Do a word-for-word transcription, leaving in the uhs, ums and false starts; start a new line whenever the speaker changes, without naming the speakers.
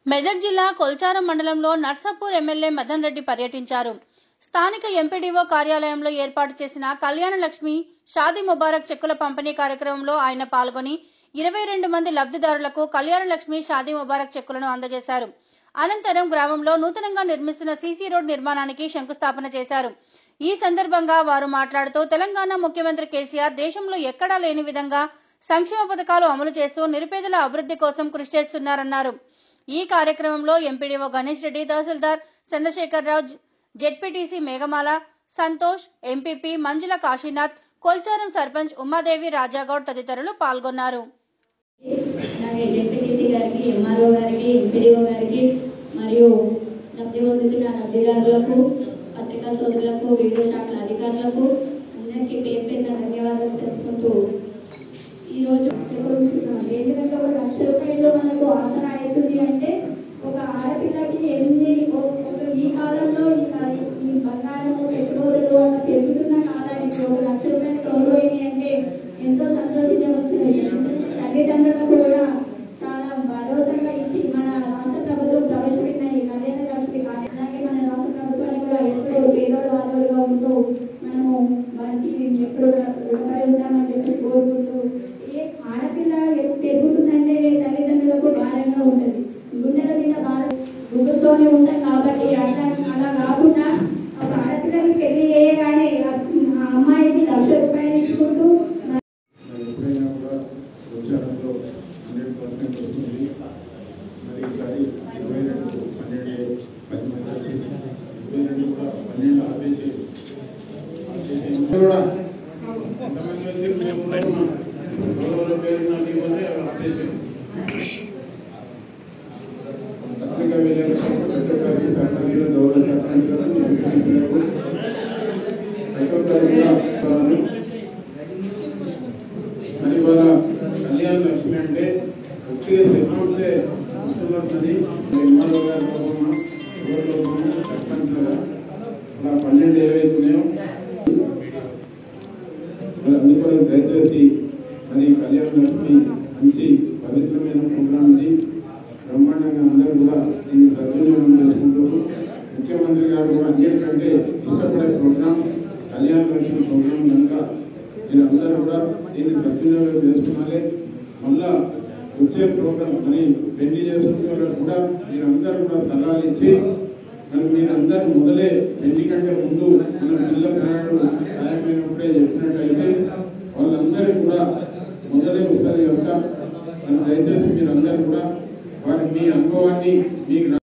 మెదక్ జిల్లా కొల్చారం మండలంలో నర్సాపూర్ ఎమ్మెల్యే మదన్ రెడ్డి పర్యటించారు. స్థానిక ఎంపీడీఓ కార్యాలయంలో ఏర్పాటు చేసిన కళ్యాణ లక్ష్మి షాదీ ముబారక్ చెక్కుల పంపిణీ కార్యక్రమంలో ఆయన పాల్గొని ఇరవై రెండు మంది లబ్ధిదారులకు కళ్యాణ లక్ష్మి షాదీ ముబారక్ చెక్కులను అందజేశారు. అనంతరం గ్రామంలో నూతనంగా నిర్మిస్తున్న సీసీ రోడ్ నిర్మాణానికి శంకుస్థాపన చేశారు. ఈ సందర్భంగా వారు మాట్లాడుతూ తెలంగాణ ముఖ్యమంత్రి కేసీఆర్ దేశంలో ఎక్కడా లేని విధంగా సంక్షేమ పథకాలు అమలు చేస్తూ నిరుపేదల అభివృద్ధి కోసం కృషి చేస్తున్నారన్నారు. ఈ కార్యక్రమంలో MPDO Ganesh Reddy, tahsildar Chandrashekar Rao, ZPTC Meghamala, Santosh, MPP Manjula Kashinath, Kolcharam sarpanch Umadevi, Rajagoud తదితరులు పాల్గొన్నారు.
జెడ్పీటీసీ గారికి, ఎంఆర్ఓ గారికి, ఎంపీడీఓ గారికి మరియు లబ్ధి పొందుతున్న లబ్ధిదారులకు, పత్రికా సోదరులకు, వివిధ శాఖల అధికారులకు అందరికీ పేరు పేరున ధన్యవాదాలు తెలుపుకుంటూ ఈరోజు ఎందుకంటే ఒక లక్ష రూపాయలు మనకు ఆసరా అవుతుంది అంటే ఒక ఆడపిల్లకి ఎన్ని ఒక ఈ కాలంలో ఈ బంగారము పెట్టుబడులు అలా పెరుగుతున్న కాలానికి ఒక లక్ష రూపాయలు తోడుపోయినాయి అంటే ఎంతో సంతోషించవలసినది. తల్లిదండ్రులకు కూడా చాలా భరోసాగా ఇచ్చి మన రాష్ట్ర ప్రభుత్వం ప్రవేశపెట్టిన ఈ కళ్యాణ లక్ష్మి అలాగే మన రాష్ట్ర ప్రభుత్వాన్ని కూడా ఎప్పుడూ పేదోడు వాదోడుగా ఉంటూ మనము వారికి ఎప్పుడు రుణపడి ఉంటామని చెప్పి కోరుకుంటూ ఆడపిల్ల పెరుగుతుందంటే తల్లిదండ్రులకు భారంగా ఉంటుంది, గుండెల మీద బాధ గుండెతోనే ఉంటాయి. కాబట్టి అట్లా అలా కాకుండా ఒక ఆడపిల్లకి పెళ్లి చేయగానే ఆ అమ్మాయికి లక్ష రూపాయలు ఇచ్చుకుంటూ
కళ్యాణ లక్ష్మి అంటే ఒకే చెప్పుకుంటే వస్తున్నది ఎంఆర్ఓ గారి లోపల సర్పంచ్ అలా పన్నెండు ఏవైతున్నాయో అందుకని దయచేసి మరి కళ్యాణ లక్ష్మి మంచి పవిత్రమైన ప్రోగ్రాం ఇది. బ్రహ్మాండంగా అందరూ కూడా దీన్ని సద్వినియోగం చేసుకుంటారు. ముఖ్యమంత్రి గారు కూడా అన్నిటికంటే ఇష్టపడే ప్రోగ్రాం కళ్యాణ లక్ష్మి ప్రోగ్రాం కనుక మీరందరూ కూడా దీన్ని సద్వినియోగం చేసుకున్నారే. మళ్ళా వచ్చే ప్రోగ్రాం అని పెళ్లి చేసుకునే వాళ్ళకు కూడా మీరందరూ కూడా సలహాలు ఇచ్చి మరి మీరందరూ మొదలే పెళ్లి కంటే ముందు మన పిల్ల ప్రయాణులు ఖాయమైనప్పుడే చెప్పినట్టయితే వాళ్ళందరూ కూడా మొదలే వస్తుంది కనుక మరి దయచేసి మీరందరూ కూడా వారి మీ అనుభవాన్ని మీకు